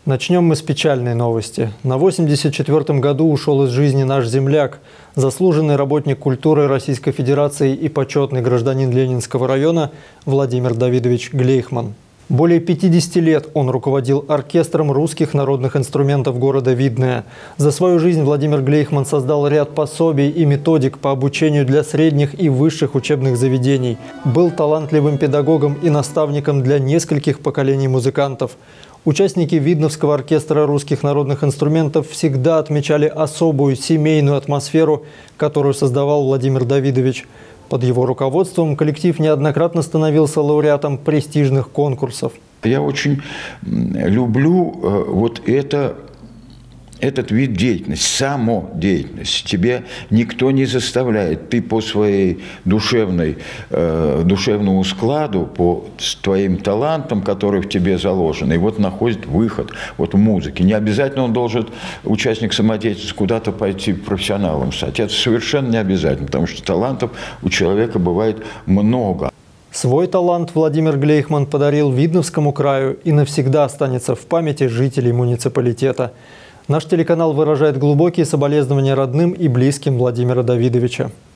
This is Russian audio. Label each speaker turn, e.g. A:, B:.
A: Начнем мы с печальной новости. На 84-м году ушел из жизни наш земляк, заслуженный работник культуры Российской Федерации и почетный гражданин Ленинского района Владимир Давидович Глейхман. Более 50 лет он руководил оркестром русских народных инструментов города Видное. За свою жизнь Владимир Глейхман создал ряд пособий и методик по обучению для средних и высших учебных заведений. Был талантливым педагогом и наставником для нескольких поколений музыкантов. Участники Видновского оркестра русских народных инструментов всегда отмечали особую семейную атмосферу, которую создавал Владимир Давидович. Под его руководством коллектив неоднократно становился лауреатом престижных конкурсов.
B: Я очень люблю этот вид деятельности, самодеятельность. Тебя никто не заставляет. Ты по своей душевному складу, по твоим талантам, которые в тебе заложены, и вот находит выход в музыке. Не обязательно он должен, участник самодеятельности, куда-то пойти профессионалом стать. Это совершенно не обязательно, потому что талантов у человека бывает много.
A: Свой талант Владимир Глейхман подарил Видновскому краю и навсегда останется в памяти жителей муниципалитета. Наш телеканал выражает глубокие соболезнования родным и близким Владимира Давидовича.